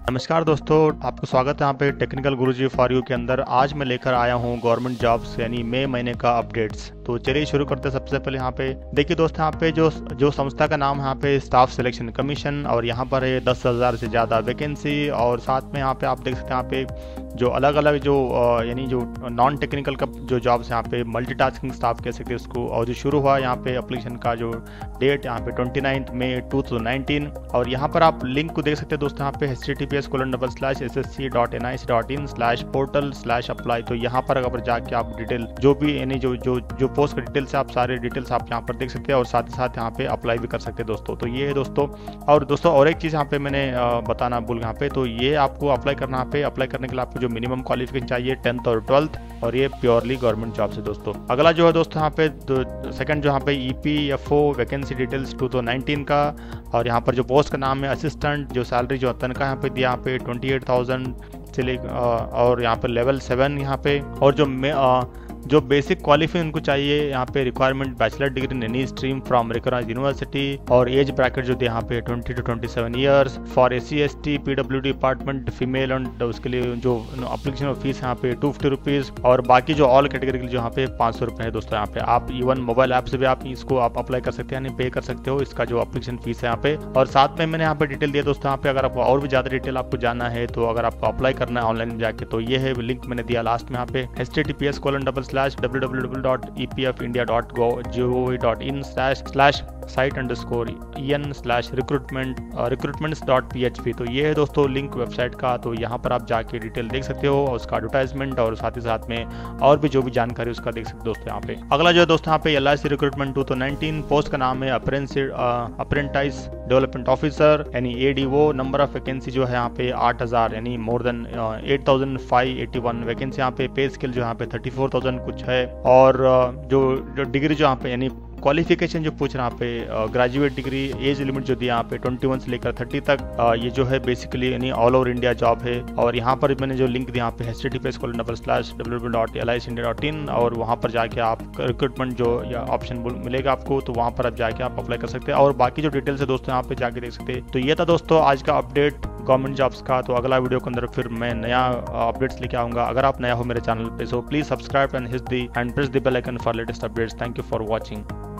नमस्कार दोस्तों, आपको स्वागत है यहाँ पे टेक्निकल गुरुजी फॉर यू के अंदर। आज मैं लेकर आया हूँ गवर्नमेंट जॉब्स यानी मई महीने का अपडेट्स। तो चलिए शुरू करते हैं। सबसे पहले यहाँ पे देखिए दोस्तों, यहाँ पे जो संस्था का नाम है यहाँ पे स्टाफ सिलेक्शन कमीशन, और यहाँ पर है 10,000 से ज़्यादा वैकेंसी। और साथ में यहाँ पे आप देख सकते हैं यहाँ पे जो अलग अलग जो यानी जो नॉन टेक्निकल का जो जॉब्स यहाँ पे मल्टीटास्किंग स्टाफ कह सकते हैं उसको। और जो शुरू हुआ यहाँ पे एप्लीकेशन का जो डेट यहाँ पे 29 मई 2019। और यहाँ पर आप लिंक को देख सकते हैं दोस्तों, यहाँ पे https://ssc.nic.in/portal/apply। तो यहाँ पर अगर जाके आप डिटेल जो भी यानी जो पोस्ट का डिटेल्स है, आप सारे डिटेल्स आप यहाँ पर देख सकते हैं और साथ ही साथ यहाँ पे अप्लाई भी कर सकते हैं दोस्तों। तो ये है दोस्तों। और दोस्तों और एक चीज़ यहाँ पे मैंने बताना भूल यहाँ पे, तो ये आपको अप्लाई करना, यहाँ पे अप्लाई करने के लिए आपको जो मिनिमम क्वालिफिकेशन चाहिए 10th और 12th, और ये प्योरली गवर्नमेंट जॉब से दोस्तों। अगला जो है दोस्तों यहाँ पे सेकंड जो यहाँ पे EPFO वैकेंसी डिटेल्स 2019 का। और यहाँ पर जो पोस्ट का नाम है असिस्टेंट, जो सैलरी जो तनख्वाह यहाँ पे दिया यहाँ पे 28,000 से ले, और यहाँ पर लेवल 7 यहाँ पे। और जो बेसिक क्वालिफिकेशन उनको चाहिए यहाँ पे requirement bachelor degree in any stream from recognised university. और एज ब्रैकेट जो दिया यहाँ पे 20 to 27 years for SC/ST PWD department female. और उसके लिए जो एप्लीकेशन फीस यहाँ पे 250 रुपीज़। और बाकी जो ऑल कैटेगरी के लिए जो यहाँ पे 500 रुपये है दोस्तों। यहाँ पे आप इवन मोबाइल ऐप से भी आप इसको आप अप्लाई कर सकते हैं, यानी पे कर सकते हो इसका जो एप्लीकेशन फीस है यहाँ पे। और साथ में मैंने यहाँ पे डिटेल दिया दोस्तों। यहाँ पे अगर आपको और भी ज़्यादा डिटेल आपको जानना है, तो अगर आपको अप्लाई करना है ऑनलाइन जाके, तो ये है लिंक मैंने दिया लास्ट में यहाँ पे https://www.epfindia.gov.in/site_en/recruitments.php। तो ये है दोस्तों लिंक वेबसाइट का। तो यहाँ पर आप जाके डिटेल देख सकते हो और उसका एडवर्टाइजमेंट और साथ ही साथ में और भी जो भी जानकारी उसका देख सकते हो दोस्तों यहाँ पे। अगला जो है दोस्तों यहाँ पे LIC रिक्रूटमेंट 2019, पोस्ट का नाम है अप्रेंटिस डेवलपमेंट ऑफिसर यानी ADO। नंबर ऑफ वैकेंसी जो है यहाँ पे 8,000 यानी मोर देन 8,581 वैकेंसी यहाँ पे। पे स्केल जो यहाँ पे 34,000 कुछ है। और जो डिग्री जो यहाँ पे यानी क्वालिफिकेशन जो पूछ रहा है यहाँ पे ग्रेजुएट डिग्री। एज लिमिट जो दिया यहाँ पे 21 से लेकर 30 तक। ये जो है बेसिकली यानी ऑल ओवर इंडिया जॉब है। और यहाँ पर मैंने जो लिंक दिया यहाँ पे https://www.licindia.in, और वहाँ पर जाके आप रिक्रूटमेंट जो ऑप्शन मिलेगा आपको, तो वहाँ पर आप जाके आप अप्लाई कर सकते हैं। और बाकी जो डिटेल्स है दोस्तों यहाँ पे जाके देख सकते हैं। तो ये था दोस्तों आज का अपडेट गवर्नमेंट जॉब्स का। तो अगला वीडियो के अंदर फिर मैं नया अपडेट्स लेके आऊंगा। अगर आप नया हो मेरे चैनल पे, so please subscribe and press the bell icon for latest updates. Thank you for watching.